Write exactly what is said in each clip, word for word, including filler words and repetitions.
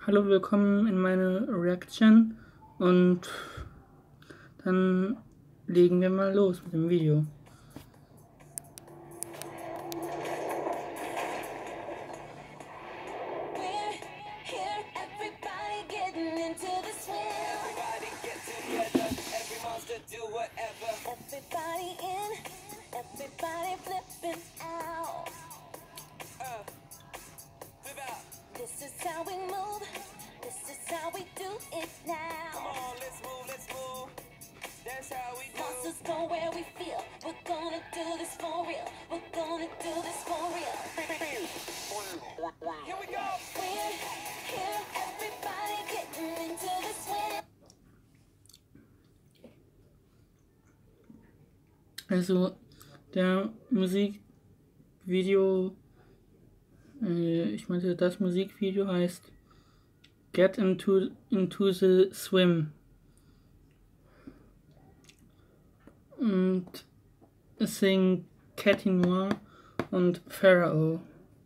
Hallo, willkommen in meine Reaction und dann legen wir mal los mit dem Video. Everybody flipping out. Uh, flip out. This is how we move. This is how we do it now. Come on, let's move, let's move. That's how we do. Monsters go where we feel. We're gonna do this for real. We're gonna do this for real. Here we go. We're here. Everybody getting into the swing. Also der Musikvideo, äh, ich meinte, das Musikvideo heißt Get into, into the Swim. Und es singen Catty Noir und Pharaoh.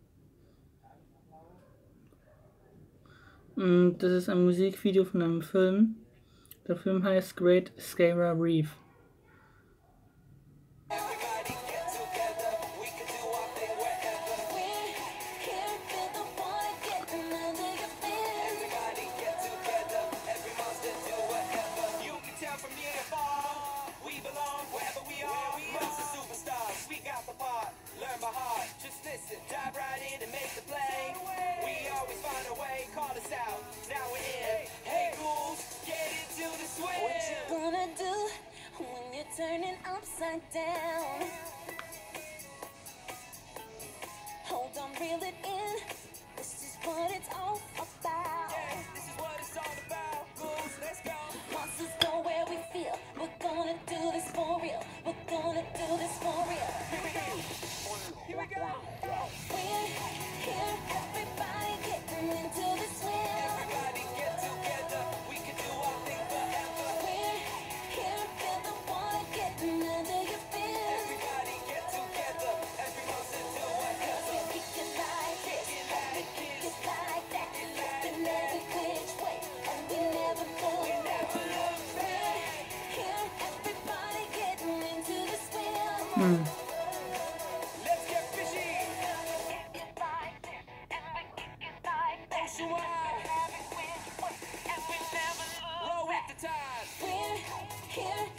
Und das ist ein Musikvideo von einem Film. Der Film heißt Great Scara Reef. Dive right in and make the play. We always find a way, call us out. Now we're in. Hey, ghouls, get into the swing. What you gonna do when you're turning upside down? Hold on, reel it in. This is what it's all about. Yeah, this is what it's all about. Ghouls, let's go. Monsters go where we feel. We're gonna do this for real. We're gonna do this for real. Here we go. We're here, everybody getting into the swim. Everybody get together, we can do our thing forever. We're here, feel the water getting under your fin. Everybody get together, every monster do whatever. We kick it like this, we kick it like that, flipping every which way, and we never move. We never look back. Here, everybody getting into the swim. Hmm. We're here,